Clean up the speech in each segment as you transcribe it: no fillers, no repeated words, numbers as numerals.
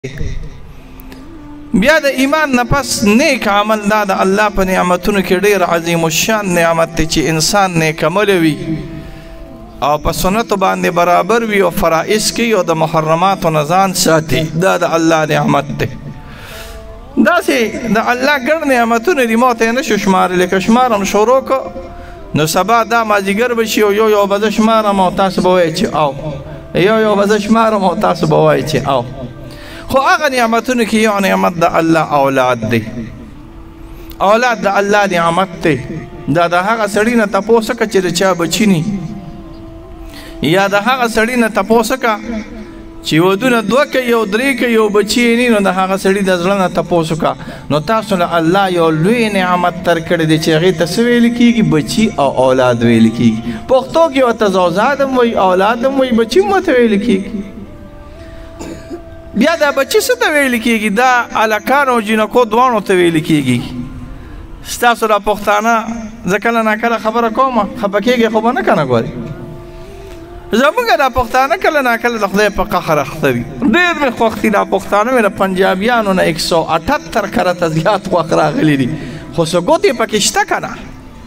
بیا د ایمان نه پس نیک عمل دا د الله په نعمتونو کې ډېر عظیم الشان نعمت دی چې انسان نیک عمل وي او په سنتو باندې برابر وي او فرائض کوي او د محرماتو نه ځان ساتي. دا د الله نعمت دی. داسې د الله ګڼ نعمتونه دي ما ته یې نشو شمارلی. که شمارم شروع کړو نو سبا دا مازدیګر به شي او یو به زه شمارم او تاسو به وایئ چې او یو به زه شمارم او تاسو به وایئ چې او. خو هغه نعمتونو کې یو نعمت د الله اولاد دی. اولاد د الله نعمت دی. دا د هغه سړي نه تپوس وکړه چې د چا بچي ني، یا د هغه سړي نه تپوس وکړه چې ودونه دوه کوي او درې کوي او بچي یې ني، نو د هغه سړي د زړه نه تپوس وکړه. نو تاسو له الله یو لوی نعمت تر کړی دی چې هغې ته څه ویل کېږي؟ بچي او اولاد ویل کېږي. پښتو کې ورته زوزاد هم وایي، اولاد هم وایي، بچي هم ورته ویل کېږي. بیا دا بچی څه ته ویل کېږي؟ دا هلکان او جینکو دواړو ته ویل کېږي. ستاسو دا پښتانه زه کله ناکله خبره کوم خفه کېږي خو به نه که نه ګورې. زموږ دا پښتانه کله ناکله د خدای په قهر اخته وي. ډېر مې خوښ دي دا پښتانه مې د پنجابیانو نه 178 کرته زیات خوښ راغلي دي، خو څه ګوتې پکې شته که نه.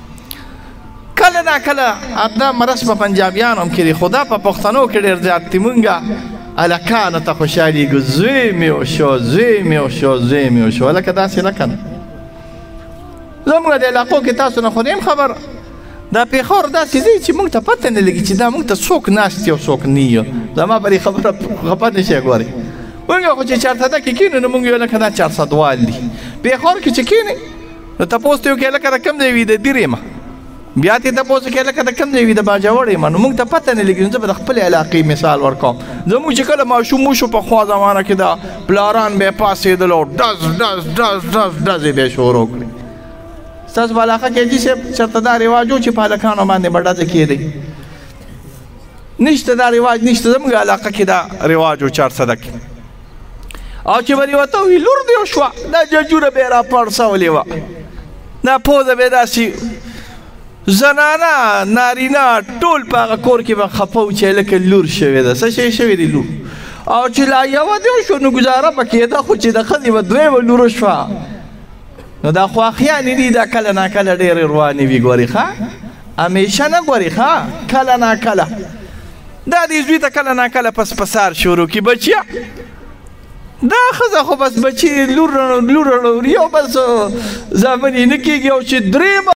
کله ناکله دا مرض په پنجابیانو هم کې دي، خو دا په پښتنو کې ډېر زیات دي. مونږ هلکانو ته خوشحالېږو، زوی مې وشو، زوی مې وشو، زوی مې وشو. هلکه داسې نه که نه. زموږ د علاقو کې تاسو نه خو نه یم خبر، دا پېښور داسې ځای چې موږ ته پته نه لګي چې دا موږ ته څوک ناست او څوک نه یو. زما په دې خبره خفه نه شئ. ګورئ موږ خو چې چارسده کې کښېنو نو موږ یو لکه دا چارسدوال دي. پېښور کې چې کښېنئ نو تپوس ته وکړئ لکه د کوم ځای وي؟ د دیر یم. بیا ته تپوس وکړئ لکه د کوم ځای وي؟ د باجوړ یم. نو موږ ته پته نه لګي. نو زه به د خپلې علاقې مثال ورکوم. زموږ چې کله ماشوم وشو پخوا زمانه کې دا پلاران به یې پاڅېدل او ډز ډز ډز ډز ډزې به یې شروع کړي. ستاسو په علاقه کې حاجي صاحب چېرته دا رواج و چې په هلکانو باندې به ډزې کېدی؟ نشته دا رواج نشته. زموږ علاقه کې دا رواج و چارسده کې. او چې به دې ورته ووایي لور دې وشوه، دا ججوره به یې راپړسولې وه، دا پوزه به یې داسې زنانه نارینه ټول په هغه کور کې به خفه و چې هلکه لور شوې ده. څه شی شوې دی؟ لور. او چې لا یوه دې وشو نو ګزاره به کېده، خو چې د ښځې به دویمه لور وشوه نو دا خواښیانې دي. دا کله ناکله ډېرې روانې وي. ګورې ښه همیشه نه ګورې ښه کله ناکله دا دې زوی ته کله ناکله پسپسار شروع کړي. بچیه دا ښځه خو بس بچي لور یو بس زامن یې نه کېږي او چې درېیمه